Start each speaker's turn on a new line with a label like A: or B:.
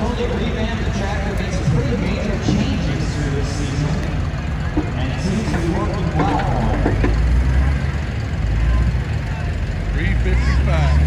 A: totally revamped the track and made some pretty major changes through this season. And it seems to be working well for him.
B: 355.